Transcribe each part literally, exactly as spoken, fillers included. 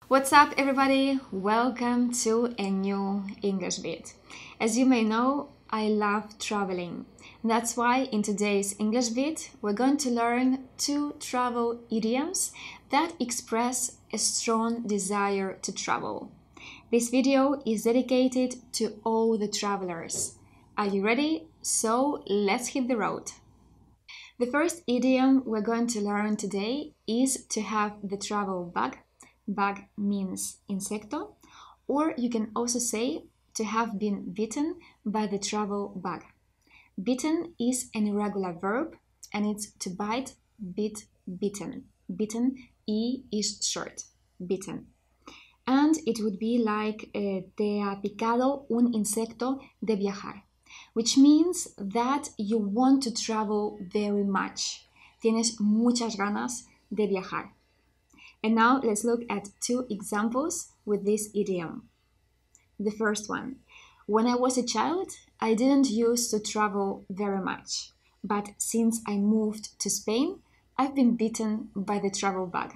What's up, everybody? Welcome to a new English bit. As you may know, I love traveling. That's why in today's English bit, we're going to learn two travel idioms that express a strong desire to travel. This video is dedicated to all the travelers. Are you ready? So let's hit the road. The first idiom we're going to learn today is to have the travel bug. Bug means insecto, or you can also say to have been bitten by the travel bug. Bitten is an irregular verb and it's to bite, bit, bitten. Bitten, E is short, bitten. And it would be like eh, te ha picado un insecto de viajar, which means that you want to travel very much. Tienes muchas ganas de viajar. And now let's look at two examples with this idiom. The first one. When I was a child, I didn't used to travel very much, but since I moved to Spain, I've been bitten by the travel bug.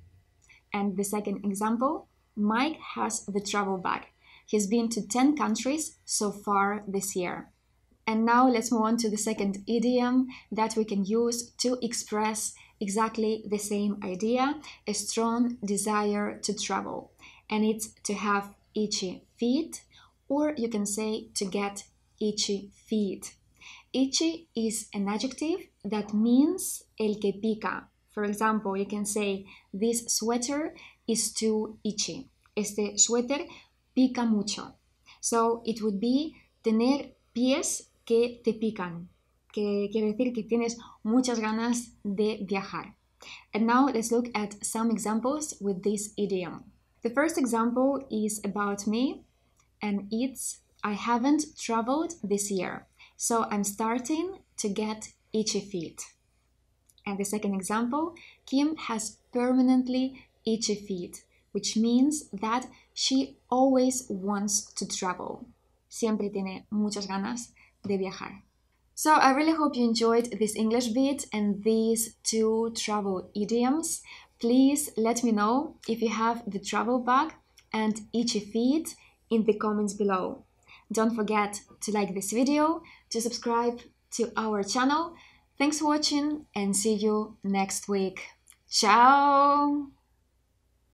And the second example, Mike has the travel bug. He's been to ten countries so far this year. And now let's move on to the second idiom that we can use to express exactly the same idea, a strong desire to travel. And it's to have itchy feet, or you can say to get itchy feet. Itchy is an adjective that means el que pica. For example, you can say this sweater is too itchy. Este suéter pica mucho. So it would be tener pies que te pican, que quiere decir que tienes muchas ganas de viajar. And now let's look at some examples with this idiom. The first example is about me, and it's I haven't traveled this year, so I'm starting to get itchy feet. And the second example, Kim has permanently itchy feet, which means that she always wants to travel. Siempre tiene muchas ganas de viajar. So I really hope you enjoyed this English bit and these two travel idioms. Please let me know if you have the travel bug and itchy feet in the comments below. Don't forget to like this video, to subscribe to our channel. Thanks for watching and see you next week. Ciao!